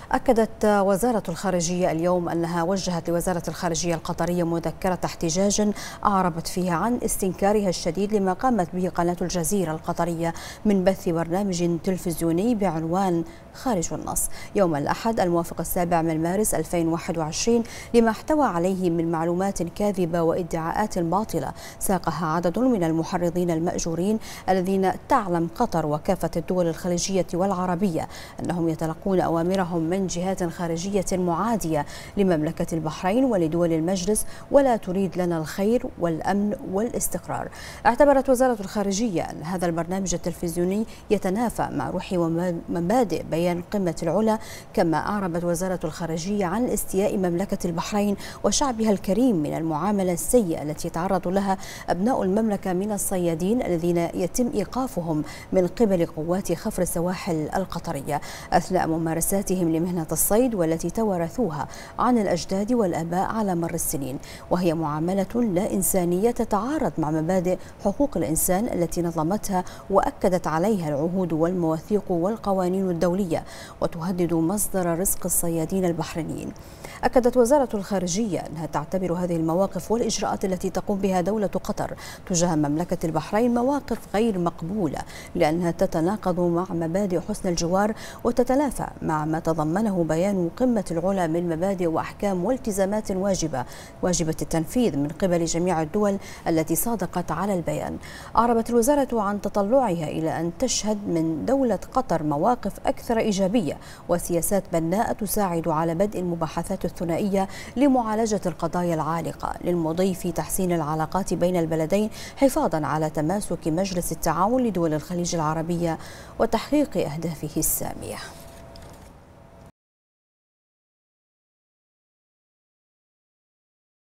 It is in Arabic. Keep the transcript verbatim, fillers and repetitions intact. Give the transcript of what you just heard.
أكدت وزارة الخارجية اليوم أنها وجهت لوزارة الخارجية القطرية مذكرة احتجاج أعربت فيها عن استنكارها الشديد لما قامت به قناة الجزيرة القطرية من بث برنامج تلفزيوني بعنوان خارج النص يوم الأحد الموافق السابع من مارس ألفين وواحد وعشرين لما احتوى عليه من معلومات كاذبة وادعاءات باطلة ساقها عدد من المحرضين المأجورين الذين تعلم قطر وكافة الدول الخليجية والعربية أنهم يتلقون أوامرهم من جهات خارجية معادية لمملكة البحرين ولدول المجلس ولا تريد لنا الخير والأمن والاستقرار. اعتبرت وزارة الخارجية أن هذا البرنامج التلفزيوني يتنافى مع روح ومبادئ بيان قمة العلا، كما أعربت وزارة الخارجية عن استياء مملكة البحرين وشعبها الكريم من المعاملة السيئة التي يتعرض لها أبناء المملكة من الصيادين الذين يتم إيقافهم من قبل قوات خفر السواحل القطرية أثناء ممارساتهم لمهنة الصيد والتي توارثوها عن الأجداد والآباء على مر السنين، وهي معاملة لا إنسانية تتعارض مع مبادئ حقوق الإنسان التي نظمتها وأكدت عليها العهود والمواثيق والقوانين الدولية وتهدد مصدر رزق الصيادين البحرينيين. أكدت وزارة الخارجية أنها تعتبر هذه المواقف والإجراءات التي تقوم بها دولة قطر تجاه مملكة البحرين مواقف غير مقبولة لأنها تتناقض مع مبادئ حسن الجوار وتتنافى مع ما تضمنه بيان قمة العلا من مبادئ وأحكام والتزامات واجبة واجبة التنفيذ من قبل جميع الدول التي صادقت على البيان. أعربت الوزارة عن تطلعها إلى أن تشهد من دولة قطر مواقف أكثر إيجابية وسياسات بناءة تساعد على بدء المباحثات الثنائية لمعالجة القضايا العالقة للمضي في تحسين العلاقات بين البلدين حفاظا على تماسك مجلس التعاون لدول الخليج العربية وتحقيق أهدافه السامية.